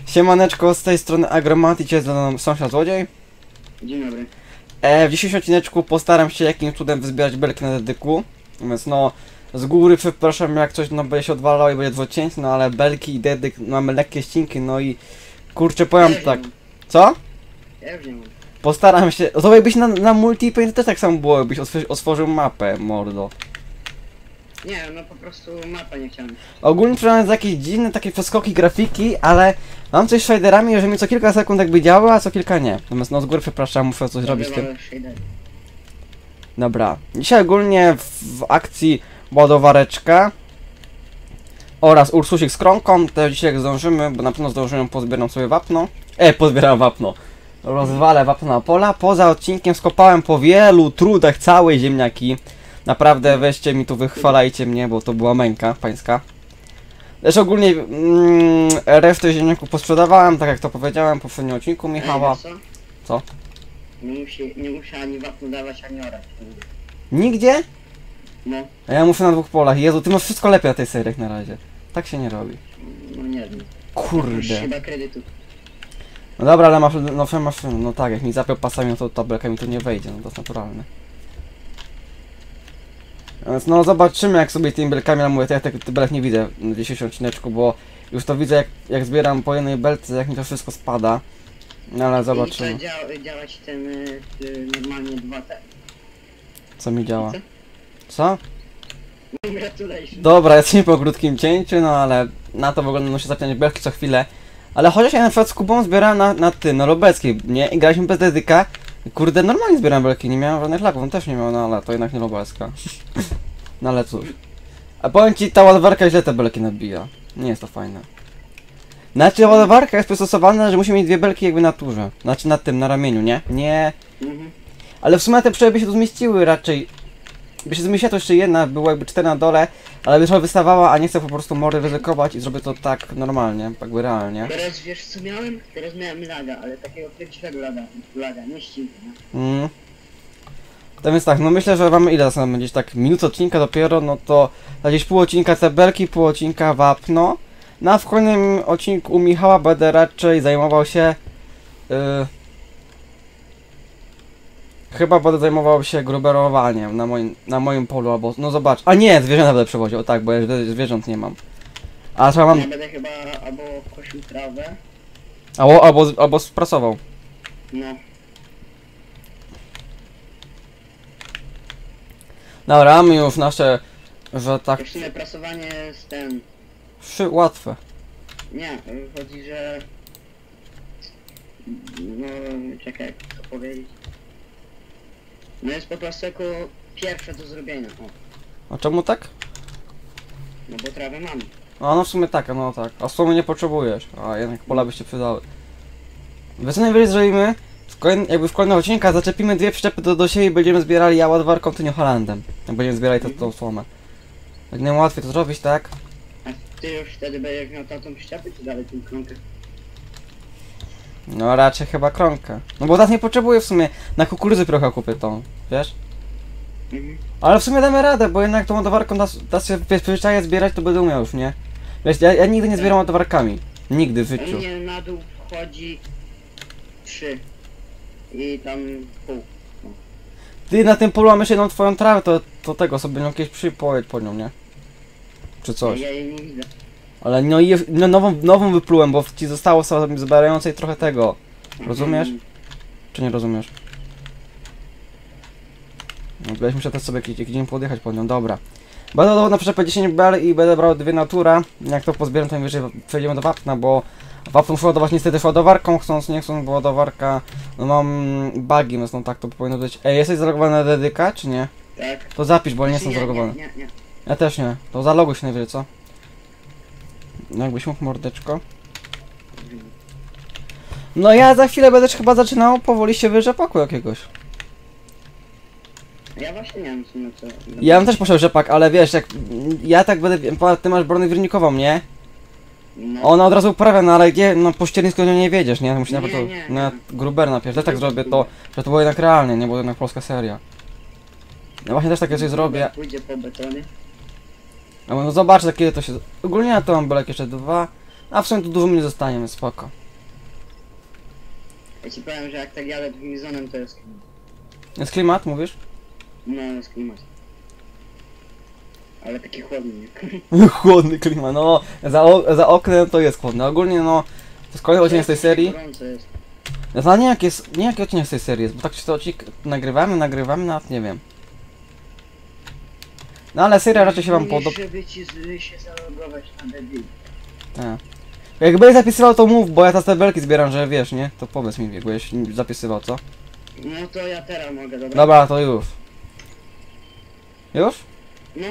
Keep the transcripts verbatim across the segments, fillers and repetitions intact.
Siemaneczko, z tej strony Agromati, cię ze mną sąsiad złodziej. Dzień dobry. E, w dzisiejszym odcineczku postaram się jakimś cudem wyzbierać belki na dedyku. Więc no, z góry przepraszam jak coś no będzie się odwalało i będzie dwocięć, no ale belki i dedyk mamy lekkie ścinki, no i kurczę powiem Ja tak. wiem. Co? Ja już nie mam. Postaram się, to jakbyś na, na multiplayer też tak samo było, jakbyś otw otworzył mapę, mordo. Nie, no po prostu mapa nie chciałem. Ogólnie przynajmniej jakieś dziwne takie przeskoki grafiki, ale mam coś z shaderami, że mi co kilka sekund jakby działy, a co kilka nie. Natomiast no z góry przepraszam, muszę coś zrobić z tym. Dobra, dzisiaj ogólnie w, w akcji ładowareczka oraz Ursusik z krąką, to dzisiaj jak zdążymy, bo na pewno zdążymy, pozbieram sobie wapno. E, pozbieram wapno. Rozwalę wapno na pola. Poza odcinkiem skopałem po wielu trudach całe ziemniaki. Naprawdę weźcie mi tu, wychwalajcie mnie, bo to była męka pańska. Też ogólnie mm, resztę ziemniaków posprzedawałem, tak jak to powiedziałem w poprzednim odcinku Michała. Ej, Co? Nie musi, nie musi ani wapnu dawać, ani orać. Nigdzie? No, A ja muszę na dwóch polach. Jezu, ty masz wszystko lepiej na tej serii jak na razie. Tak się nie robi. no nie wiem. Kurde. Chyba kredytu. No dobra, ale masz, no, masz, no tak, jak mi zapiął pasami, no to tabelka mi tu nie wejdzie, no to jest naturalne. Więc no zobaczymy jak sobie tymi belkami, ale mówię, to ja tych belek nie widzę w dzisiejszym odcineczku, bo już to widzę jak, jak zbieram po jednej belce, jak mi to wszystko spada. No ale zobaczymy. I to działa, działać ten y, y, normalnie dwa T. Co mi działa. Co? Congratulations. Dobra, jesteśmy po krótkim cięciu, no ale na to w ogóle muszę zapiąć belki co chwilę. Ale chociaż ja na przykład z Kubą zbierałem na, na tym, na lubelskiej, nie? I graliśmy bez dedyka. Kurde, normalnie zbierałem belki, nie miałem żadnych lagów, on też nie miał, no ale to jednak nie lubelska. No ale cóż. A powiem ci, ta ładowarka źle te belki nabija. Nie jest to fajne. Znaczy ładowarka jest przystosowana, że musi mieć dwie belki jakby na turze. Znaczy na tym, na ramieniu, nie? Nie. Mhm. Ale w sumie te przeje by się tu zmieściły raczej. By się zmieściła to jeszcze jedna, było jakby cztery na dole, ale by trochę wystawała, a nie chcę po prostu mordy ryzykować i zrobię to tak normalnie, jakby realnie. Teraz wiesz co miałem? Teraz miałem laga, ale takiego prawdziwego laga, laga, nie ścinka. nie? Mm. To więc tak, no myślę, że mamy ile zasadnie gdzieś tak minut odcinka dopiero, no to na gdzieś pół odcinka te belki, pół odcinka wapno. No a w kolejnym odcinku u Michała będę raczej zajmował się... Yy, chyba będę zajmował się gruberowaniem na moim, na moim polu, albo... No zobacz, a nie, zwierzęta będę przewoził, o tak, bo ja zwierząt nie mam. A trzeba mam... Ja będę chyba albo kosił trawę. Albo, albo, albo sprasował. No. Dobra, mamy już nasze, że tak... W sumie prasowanie jest ten... Trzy łatwe. Nie, chodzi, że... No, czekaj, jak to powiedzieć. No jest po prostu jako pierwsze do zrobienia, o. A czemu tak? No bo trawę mam. A no w sumie tak, no tak. A w sumie nie potrzebujesz. A jednak pola by się przydały. Więc co najwyżej zrobimy, w kolejny, jakby w kolejnym odcinku zaczepimy dwie przyczepy do, do siebie i będziemy zbierali ja ładowarką, ty nie Holandem. Jak będziemy zbierali tą, tą słomę. Tak najłatwiej to zrobić, tak? A ty już wtedy będziesz miał tamtą przyczepę, czy dalej tą krąkę? No raczej chyba krąkę. No bo teraz nie potrzebuję w sumie. Na kukurydzy trochę kupię tą, wiesz? Mhm. Ale w sumie damy radę, bo jednak tą ładowarką da, da się przyzwyczaić zbierać, to będę umiał już, nie? Wiesz, ja, ja nigdy nie zbieram ładowarkami. Nigdy w U życiu. mnie na dół wchodzi trzy. I tam pół. Ty na tym polu mam jeszcze jedną twoją trawę, to, to tego sobie no, kiedyś przypojedź po nią, nie? Czy coś. Ja jej nie widzę. Ale no i no, nową, nową wyplułem, bo ci zostało sobie zbierającej trochę tego. Rozumiesz? Mhm. Czy nie rozumiesz? No to ja muszę też sobie jakiś, jakiś dzień podjechać po nią, dobra. Będę dał na przyczepę dziesięć bel i będę brał dwie natura. Jak to pozbieram, to najwyżej przejdziemy do wapna, bo wapno muszę ładować niestety z ładowarką, chcąc, nie chcąc, bo ładowarka, no mam bugi, więc no tak to powinno być. Ej, jesteś zalogowany na dedyka, czy nie? Tak. To zapisz, bo nie Znaczy, jestem zalogowany. Nie, nie, nie. Ja też nie, to zaloguj się najwyżej, co? No jakbyś mógł, mordeczko. No ja za chwilę będę chyba zaczynał powoli się wyjść rzepaku jakiegoś. Ja właśnie nie wiem w sumie co... Ja bym też poszedł rzepak, ale wiesz, jak ja tak będę, ty masz bronę wirnikową, nie? No. Ona od razu uprawia, no ale gdzie, no po ściernisku nie wiedziesz, nie? Musi Nie, najpierw nie, to, na nie. gruber najpierw, też tak zrobię to, że to było jednak realnie, nie? Bo jednak polska seria. Ja właśnie też takie coś zrobię. Pójdzie po betonie. No, no zobacz, kiedy to się... Ogólnie ja to mam belek jeszcze dwa, a w sumie tu dużo mi nie zostanie, więc spoko. Ja ci powiem, że jak tak jadę drugim zonem, to jest klimat. Jest klimat, mówisz? No, jest klimat. Ale taki chłodny, nie? Chłodny klimat, no za, o, za oknem to jest chłodny. Ogólnie no, to jest kolejny odcinek z tej serii. Gorąco jest. Ja znam nie jaki jest, nie jaki odcinek z tej serii jest, bo tak czy to odcinek nagrywamy, nagrywamy, nawet nie wiem. No ale seria raczej się wam podoba. Żeby ci z- się zalogować na debil. Tak. Jakbyś zapisywał to mów, bo ja te tabelki zbieram, że wiesz, nie? To powiedz mi, jakbyś zapisywał, co? No to ja teraz mogę, dobra? Dobra, to już. Już? No.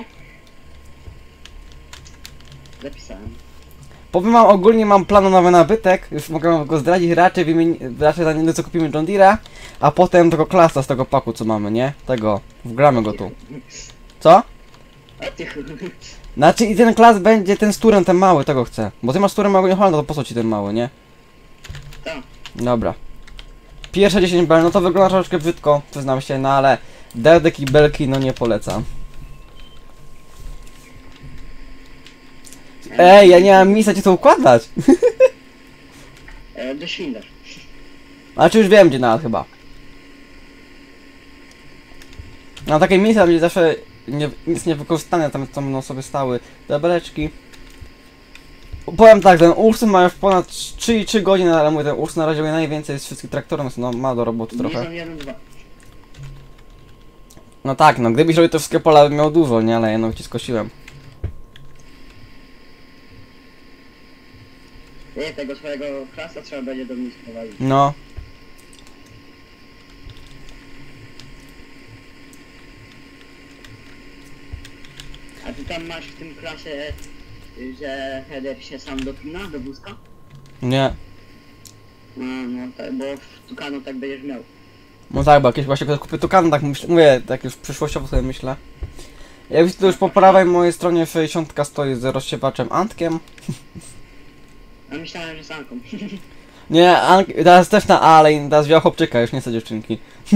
Zapisałem. Powiem wam, ogólnie mam plan na nowy nabytek, już mogę wam go zdradzić, raczej wymieni... raczej za niego co kupimy John Deere'a, a potem tego klasa z tego paku co mamy, nie? Tego, wgramy go tu. Co? A ty chuj. Znaczy i ten klas będzie ten z turem, ten mały, tego chcę. Bo ty masz z turem małego nie to po co ci ten mały, nie? Tak. Dobra. Pierwsze dziesięć bel, no to wygląda troszeczkę brzydko, przyznam się, no ale derdek i belki no nie polecam. Ej, ja nie mam miejsca gdzie to układać. E, do świndarz. Znaczy już wiem gdzie nawet chyba. Na takie miejsca będzie zawsze nie, nic niewykorzystane, tam, tam będą sobie stały tabeleczki. Powiem tak, ten Ursus ma już ponad trzy i trzy godziny, ale mówię, ten Ursus na razie najwięcej z wszystkich traktorów, no ma do roboty trochę. Nissan jeden dwa. No tak, no gdybyś robił te wszystkie pola, bym miał dużo, nie? Ale jedno ci skosiłem. Nie, tego swojego klasa trzeba będzie do mnie sprowadzić. No. A ty tam masz w tym klasie, y, że header się sam dopina do wózka? Nie. No, no, tak, bo w Tukanu tak będziesz miał. No tak, bo jakieś właśnie kupię tukan, tak myślę, mówię, tak już przyszłościowo sobie myślę. Jak widzicie, to już po prawej mojej stronie sześćdziesiąt stoi z rozsiewaczem Antkiem. A myślałem, że samką. Nie, Ank, teraz też na A, ale teraz wziął chłopczyka, już nie chcę dziewczynki.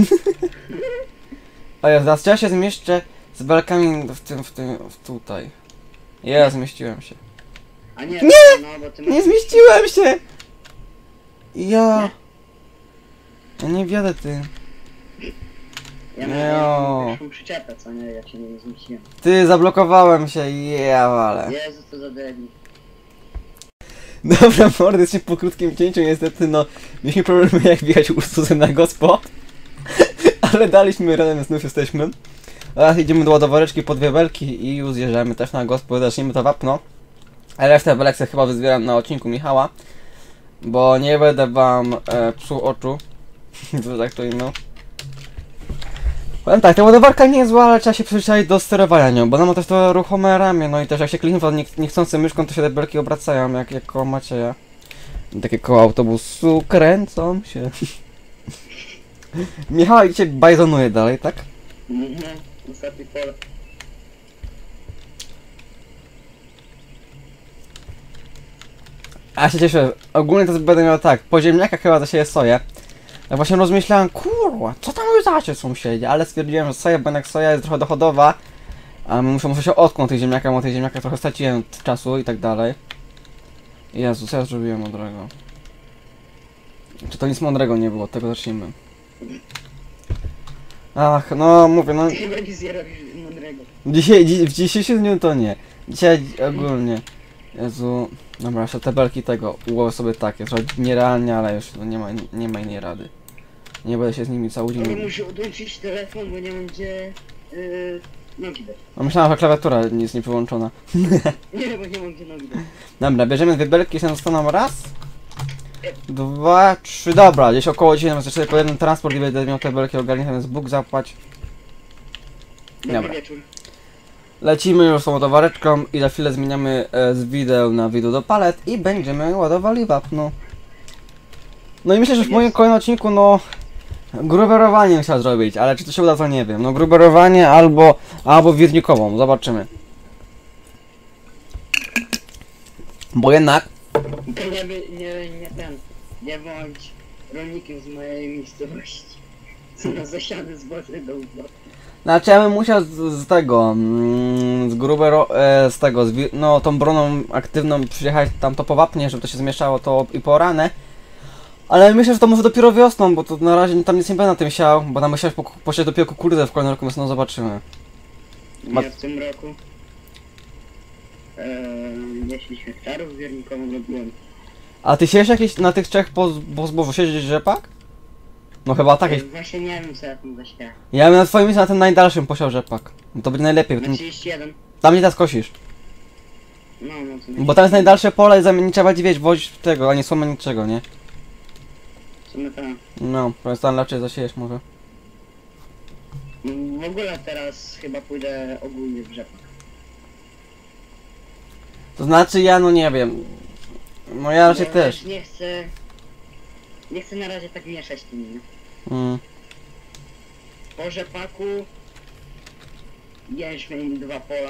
O ja teraz ja się zmieszczę z belkami w tym, w tym, w tutaj. Ja zmieściłem się. A nie, Nie! no bo ty masz... Nie zmieściłem się! Ja... Ja nie wiadę ty. Ja Nie, miałem o. pierwszą przyczepę, co nie, ja się nie zmieściłem. Ty, zablokowałem się, ja wale. Jezu, to za debil. Dobra, mordy, jesteśmy po krótkim cięciu, niestety no... Mieliśmy problemy jak wjechać Ursusem na gospo. Ale daliśmy radę, więc znów jesteśmy. Teraz idziemy do ładowareczki po dwie belki i już zjeżdżamy też na gospo, zaczniemy to wapno. A resztę belek sobie chyba wyzbieram na odcinku Michała. Bo nie będę wam e, psuł oczu. To tak to no. Powiem tak, ta ładowarka nie jest zła, ale trzeba się przyzwyczaić do sterowania nią, bo ona ma też to ruchome ramię, no i też jak się kliknie nie, niechcący myszką, to się te belki obracają, jak, jak koło Macieja. Takie koło autobusu kręcą się. Michał dzisiaj bajzonuje dalej, tak? Mhm, ostatni pole. A ja się cieszę, ogólnie to będę miał tak, po ziemniakach chyba zasieję soję. Ja właśnie rozmyślałem, kurwa, co tam wy sąsiedzi, ale stwierdziłem, że soja, bo jednak soja jest trochę dochodowa. A muszę, muszę się otknąć tych ziemniakach, bo tych ziemniakach trochę straciłem czasu i tak dalej. Jezu, co ja zrobiłem mądrego? Czy to nic mądrego nie było, od tego zacznijmy. Ach, no mówię, no... Ty chyba nic nie robisz mądrego. Dzisiaj, dzi w dzisiejszym dniu to nie. Dzisiaj ogólnie. Jezu. Dobra, jeszcze te belki tego ułożę sobie tak. Jest trochę nierealnie, ale już no nie, ma, nie ma innej rady. Nie będę się z nimi cały Ale dzień. muszę odłączyć telefon, bo nie mam gdzie yy, nogi dać. No myślałem, że klawiatura jest niewyłączona. Nie, bo nie mam gdzie nogi dać. Dobra, bierzemy dwie belki, się zostaną raz. Dwa, trzy, dobra, gdzieś około dziesięć, jeszcze tylko jeden transport i będę miał te belki ogarnięte, więc Bóg zapłać. Dobry Dobra. wieczór. Lecimy już z tą ładowareczką i za chwilę zmieniamy e, z wideo na wideo do palet i będziemy ładowali wapno. No i myślę, że w moim kolejnym odcinku, no... Gruberowanie chciał zrobić, ale czy to się uda, to nie wiem. No gruberowanie albo... albo wirnikową, zobaczymy. Bo jednak... To nie, by- nie, nie ten, nie bądź rolnikiem z mojej miejscowości. Co na zasiany zboże do uboru. Znaczy ja bym musiał z, z tego... Mm, z grubero... E, z tego... Z wi no tą broną aktywną przyjechać tam to po wapnie, żeby to się zmieszało to i po ranę. Ale myślę, że to może dopiero wiosną, bo to na razie tam nic nie będę na tym siał, bo tam musiałeś po, posiać dopiero kukurydzę w kolejnym roku, więc no zobaczymy. Ma- Nie w tym roku. Eee, dziesięć hektarów wiernikową robiłem. A ty siejesz jakieś na tych trzech po, po zbożu, siedzieć rzepak? No chyba tak. Eee, właśnie nie wiem co ja tam zasiałem. Ja bym na twoim miejscu na tym najdalszym posiał rzepak. No to będzie najlepiej, bo Na ten, trzydzieści jeden. tam nie teraz kosisz. No, no to nie. Bo tam jest najdalsze pole i zamiast nie trzeba będzie wiedzieć, wozić tego, a nie słomy niczego, nie? W sumie tak. No, więc tam raczej zasiejesz może. Mm, W ogóle teraz chyba pójdę ogólnie w rzepak. To znaczy ja no nie wiem. No ja raczej Bo też. wiesz, Nie chcę... Nie chcę na razie tak mieszać tym, nie? Mm. Po rzepaku... Jęczmień, dwa pola.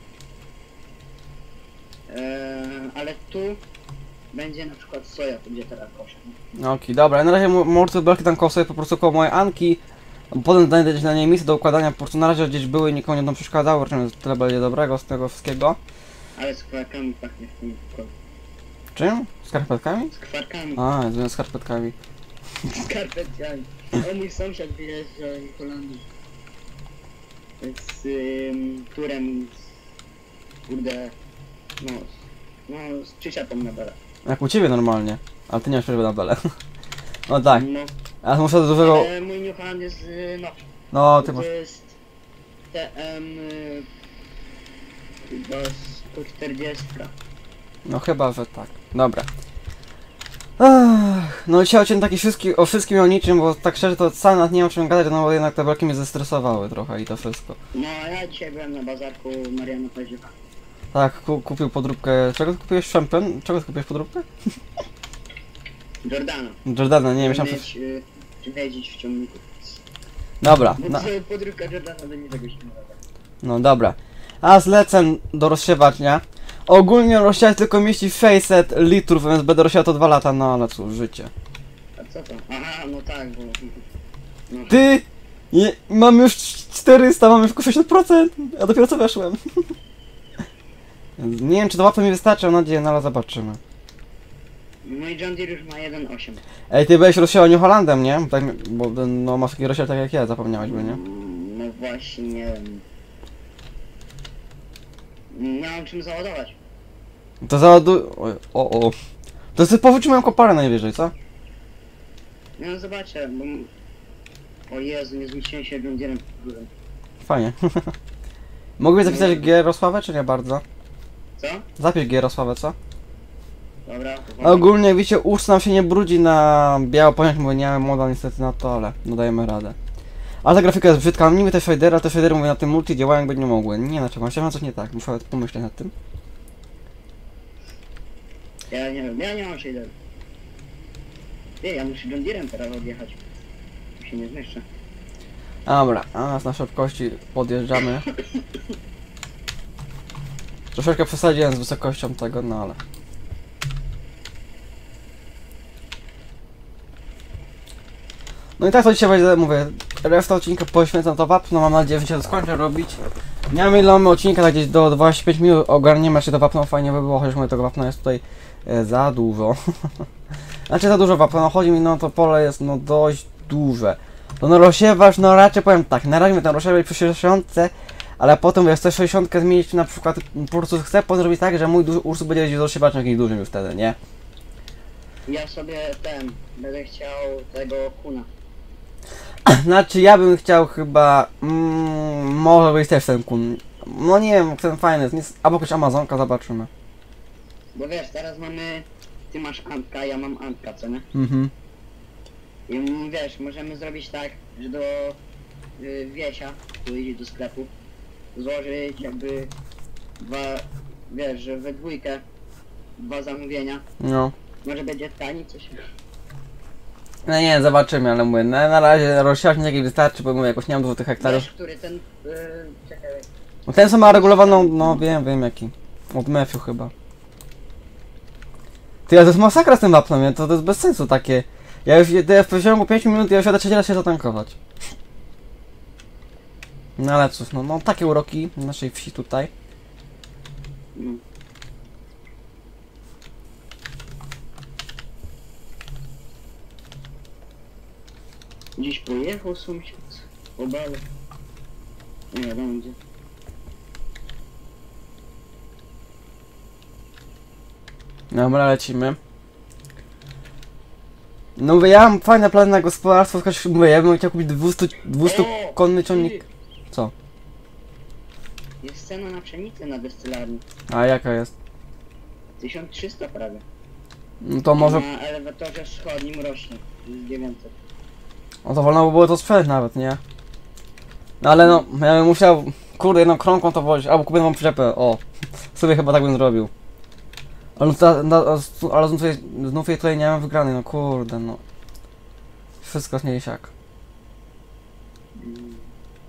Eee, ale tu... Będzie na przykład soja, tu gdzie teraz koszę. No okej, dobra, ja na razie morty belki tam koło sobie po prostu koło mojej Anki. Potem znajdę gdzieś na niej miejsce do układania, po prostu na razie gdzieś były i nikomu nie będą przeszkadzały, czym jest tyle będzie dobrego z tego wszystkiego. Ale z kwarkami pachnie w tym pokoju. Czym? Skarpetkami? Z kwarkami. A, z skarpetkami. Skarpetami. O, mój sąsiad wyjeżdżał w Holandii. Z ym, turem z... Kurde... No... No, z przyczepą na belę. Jak u ciebie normalnie. Ale ty nie masz przerwy na belę. No tak. No, A muszę do dużego... ale mój New Holland jest... y, no... No, ty To masz... jest... T M... y, Chyba sto czterdzieści. No chyba, że tak. Dobra. Ach, no dzisiaj odcinek taki wszystki, o wszystkim i o niczym, bo tak szczerze to sam nad nie mam o czym gadać, no bo jednak te belki mnie zestresowały trochę i to wszystko. No, a ja dzisiaj byłem na bazarku Mariana Paziewa. Tak, ku, kupił podróbkę... Czego ty kupiłeś? Champion? Czego ty kupiłeś podróbkę? Jordana. Jordana, nie, myślałem, że... mieć, y, czy wiedzieć w ciągniku. Dobra, Bo no, no. podróbka Jordana do niczego się nie nada. no dobra. A zlecę do rozsiewania. Ogólnie rozsiać tylko mieści sześćset litrów, więc będę rozsiał to dwa lata, no ale cóż, życie. A co to? Aha, no tak, bo... No. Ty! Je, mam już czterysta, mam już tylko sześćdziesiąt procent, a dopiero co weszłem. Nie wiem, czy to łatwo mi wystarczy, mam nadzieję, no ale zobaczymy. Mój John Deere już ma jeden przecinek osiem. Ej, ty byłeś rozsiał New Hollandem, nie? Tak, mi- bo no masz taki rozsiał tak jak ja, zapomniałeś by, nie? Mm, No właśnie, nie wiem. Nie mam czym załadować. To załaduj... Oj, o, o. To sobie powróci moją koparę najwyżej, co? No zobaczę, bo... O Jezu, nie zmieściłem się John Deere'em pod górę. Fajnie. Mógłbyś zapisać Gierosławę, czy nie bardzo? Co? Zapisz Gierosławę, co? Dobra. A ogólnie, jak widzicie, urs nam się nie brudzi na biało poniać, bo nie mamy moda niestety na to, ale no dajemy radę. Ale ta grafika jest brzydka, niby te shadery, ale te shadery mówię na tym multi działają jakby nie mogły. Nie, dlaczego? Chciałem coś nie tak, muszę pomyśleć nad tym. Ja nie wiem, ja nie mam shader. Ty, ja muszę John Deere'em teraz odjechać. Tu się nie zmieszczę. Dobra, a nas na szybkości podjeżdżamy. Troszeczkę przesadziłem z wysokością tego, no ale... No i tak to dzisiaj będzie, mówię, reszta odcinka poświęcam to wapno, mam nadzieję, że się to skończę robić. Nie wiem ile mamy odcinka, tak gdzieś do dwudziestu pięciu minut ogarniemy, czy to wapno fajnie by było, chociaż mówię, tego wapna jest tutaj e, za dużo. Znaczy za dużo wapna, no chodzi mi, no to pole jest no dość duże. To no rozsiewasz, no raczej powiem tak, na razie my tam rozsiewaj przy sześćdziesiątce, ale potem jak chcę sześćdziesiątkę zmienić na przykład, po prostu chcę potem zrobić tak, że mój duży urs będzie jeździł z rozsiewaczem jakimś dużym już wtedy, nie? Ja sobie ten, będę chciał tego kuna. Znaczy ja bym chciał chyba, mm, może być też ten kun, no nie wiem, ten fajny jest, nie, albo jakaś Amazonka, zobaczymy. Bo wiesz, teraz mamy... Ty masz Antka, ja mam Antka, co nie? Mhm. I mm, wiesz, możemy zrobić tak, że do y, Wiesia, tu idzie do sklepu, złożyć jakby dwa, wiesz, że we dwójkę dwa zamówienia. No. Może będzie tani coś. No nie, zobaczymy, ale mówię, na, na razie rozsiać mi takiej wystarczy, bo mówię, jakoś nie mam dużo tych hektarów. Wiesz, który ten, y, czekaj, No ten co ma regulowaną, no wiem, wiem jaki. Od Mefiu chyba. Ty, ale to jest masakra z tym wapnem, nie? To, to jest bez sensu takie. Ja już ja w ciągu pięciu minut ja już jadę trzeci raz się zatankować. No ale cóż, no, no takie uroki naszej wsi tutaj. no. Gdzieś pojechał sąsiad. Obale. Nie wiadomo gdzie. Dobra, lecimy. No mówię, ja mam fajne plany na gospodarstwo, tylko mówię, ja bym chciał kupić dwieście, dwieście O, konny ciągnik. ty! Co? Jest cena na pszenicę na destylarni. A jaka jest? tysiąc trzysta prawie. No to może... Na elewatorze wschodnim rośnie. Jest dziewięćset. No to wolno by było to sprzedać nawet, nie? No ale no, ja bym musiał... Kurde, jedną krągą to wozić, albo kupię nową przyczepę, o. Sobie chyba tak bym zrobił. Ale, no, ta, no, ale znów, jej- znów jej tutaj nie mam wygranej, no kurde, no. Wszystko nie siak. Mm.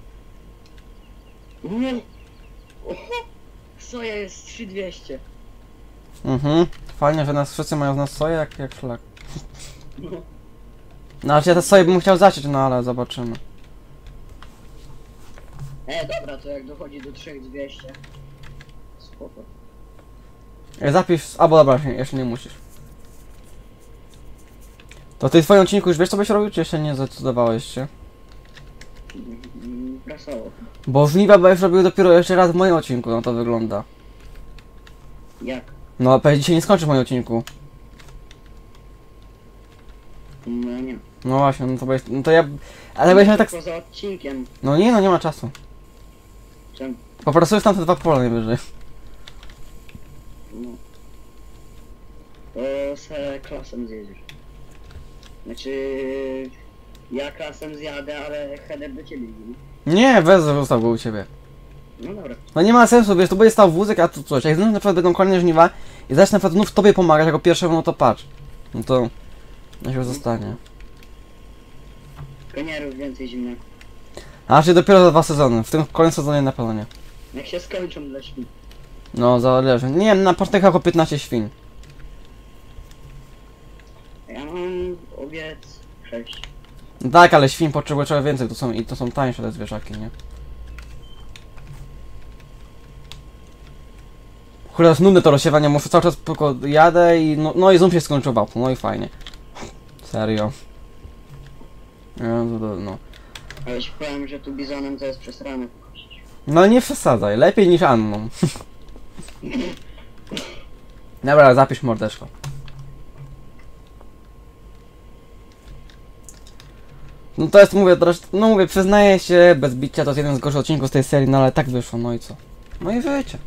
Mm. Oho! Soja jest trzy dwieście. Mhm. Fajnie, że nas wszyscy mają z nas soję jak, jak szlak. No. No ale ja te soję bym chciał zaciąć, no ale zobaczymy. E, dobra, to jak dochodzi do trzy dwieście. Spoko. Ej, zapisz, albo dobra, jeszcze- jeszcze nie musisz. To ty w twoim odcinku już wiesz co byś robił, czy jeszcze nie zdecydowałeś się? Mm, Prasowo. Bo żniwa będziesz robił dopiero jeszcze raz w moim odcinku, no to wygląda. Jak? No pewnie dzisiaj nie skończy w moim odcinku. No nie. No właśnie, no to będziesz, no to ja... Ale będziesz miał tak... Poza odcinkiem. No nie, no nie ma czasu. Czemu? Popracujesz tam te dwa pola najwyżej. No. To se klasem zjedziesz. Znaczy... Ja klasem zjadę, ale header do ciebie idzie. Nie, wez został go u ciebie. No dobra. No nie ma sensu, wiesz, to będzie stał wózek, a tu coś. Jak znów na przykład będą kolejne żniwa i zacznę na przykład znów tobie pomagać jako pierwszemu, no to patrz. No to... No się zostanie. Konierów więcej zimnego. A czy dopiero za dwa sezony, w tym kolejnym sezonie na pewno nie. Jak się skończą dla świn. No zależy. Nie wiem, na początek około piętnaście świń. Ja mam owiec sześć. No tak, ale świń potrzebuje trochę więcej, to są, i to są tańsze te zwierzaki, nie? Kurde, jest nudne to rozsiewanie, muszę cały czas tylko jadę i no, no i znów się skończył wapno, no i fajnie. Serio. No, to- no. Ale ci powiem, że tu bizonem to jest przesrane. No nie przesadzaj, lepiej niż Anną. Dobra, zapisz mordeczko. No to jest, mówię, teraz, no mówię, przyznaję się, bez bicia, to jest jeden z gorszych odcinków z tej serii, no ale tak wyszło, no i co? No i wiecie.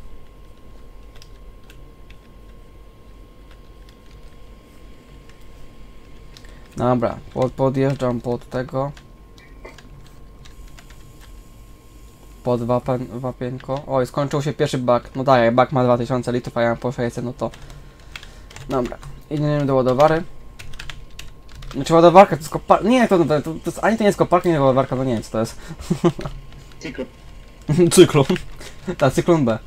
Dobra, pod, podjeżdżam pod tego. Pod wapen, wapienko. Oj, skończył się pierwszy bug. No tak, jak bug ma dwa tysiące litrów, a ja mam po sześćset, no to... Dobra, idziemy do ładowary. Znaczy ładowarka to jest koparka... Nie, to, to, to, to jest, ani to nie jest koparka, nie ładowarka, to nie wiem co to jest. Cykl. Cyklon. Ta, cyklon B.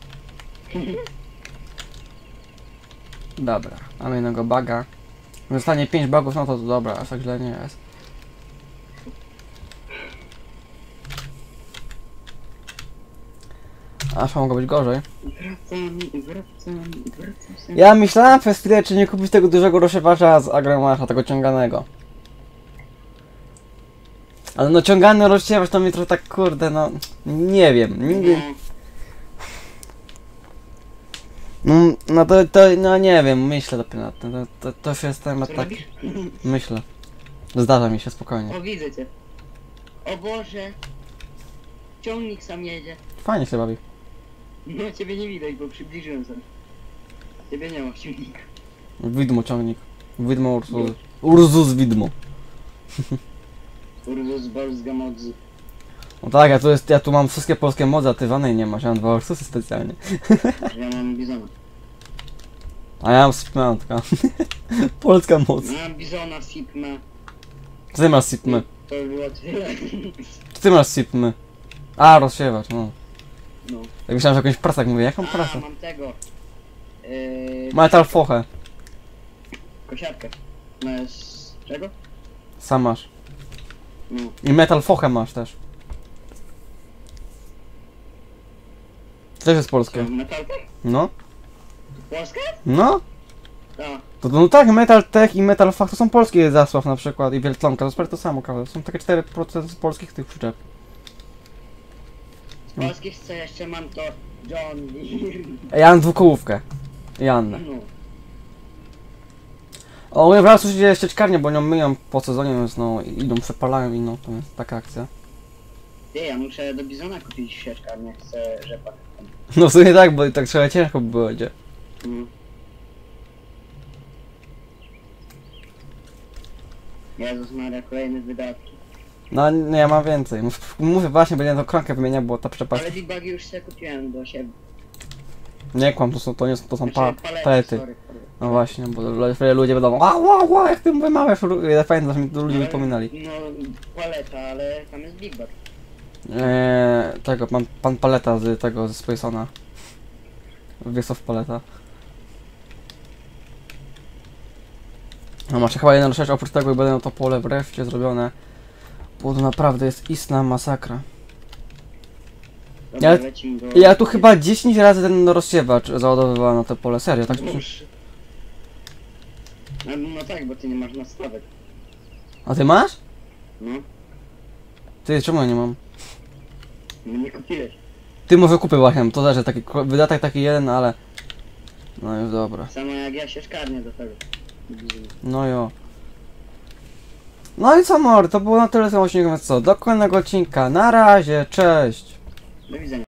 Dobra, mamy jednego buga. Zostanie pięć bugów, no to, to dobra, aż tak źle nie jest. Aż mogło być gorzej. Wracam, wracam, wracam. Ja myślałem przez chwilę, czy nie kupić tego dużego rozsiewacza z Agromasza, tego ciąganego. Ale no ciągany rozsiewacz to mi trochę tak, kurde, no... Nie wiem, nigdy... No, no to, to, no nie wiem, myślę dopiero nad tym, to, to, to już jest temat Co taki... robisz? Myślę. Zdarza mi się, spokojnie. O, widzę cię. O Boże. Ciągnik sam jedzie. Fajnie się bawi. No ciebie nie widać, bo przybliżyłem sobie. Ciebie nie ma w ciągniku. Widmo ciągnik. Widmo Ursus. Ursus widmo. Ursus Bolsga Modzy. No tak, ja tu, jest, ja tu mam wszystkie polskie mody, a ty żadnej nie masz, ja mam dwa Ursusy specjalnie. Ja mam bizona. A ja mam sprzętka. Polska moc. Ja mam bizona, Sipma. Ty masz sipmy. To by było tyle. Ty masz sipmy. A, rozsiewacz, no. No. Jak myślałem, że jakąś prasę, jak mówię, jaką A, prasę? mam tego. Yy, Metal fochę. Kosiarkę. No z czego? Sam masz. No. I metal fochę masz też. To też jest polskie. Co, metalkę? No? Polskę? No? Tak. To, no tak, Metal Tech i Metal Fach to są polskie Zasław na przykład i Wieltlonka, to jest prawie to samo, kawałek. Są takie cztery procent z polskich tych przyczep. Z polskich co jeszcze mam to John Ja mam dwukołówkę. I Annę. no. O, ja wraz słyszycie ścieczkarnię, bo nią myją po sezonie, więc no idą, przepalają i no, to jest taka akcja. Ty, ja muszę do Bizona kupić sieczkę, nie chcę rzepak. No w sumie tak, bo i tak trochę ciężko by będzie. Mm. Jezus Maria, kolejne wydatki. No nie, ja mam więcej. Mów- Mówię właśnie, będę tą kronkę wymieniał, bo ta przepaść. Ale Big Bagi już sobie kupiłem do siebie. Nie kłam, to są, to nie są, to są pa Znaczy, palety, palety. sorry, sorry. No właśnie, bo lu- ludzie będą, a ła, ła, jak ty wymawiasz, ja fajnie, że mi tu ludzie Ale, wypominali. No, paleta, ale tam jest Big Bag. Eee, tego, pan, pan Paleta z tego, ze Spacona. Wiesław Paleta. No masz chyba jedną rzecz, oprócz tego będą to pole wreszcie zrobione. Bo to naprawdę jest istna masakra. Dobra, Ja- lecimy do... Ja tu chyba dziesięć razy ten rozsiewacz załadowywałem na te pole, serio, tak? Boże. No, no tak, bo ty nie masz nastawek. A ty masz? No, Ty, czemu ja nie mam? no nie kupiłeś. Ty może kupię właśnie, to też jest taki ko- wydatek taki jeden, ale... No już dobra. Samo jak ja się szkarnię do tego. No jo. No i co mor, to było na tyle z tym odcinkiem, więc co? Do kolejnego odcinka, na razie, cześć! Do widzenia.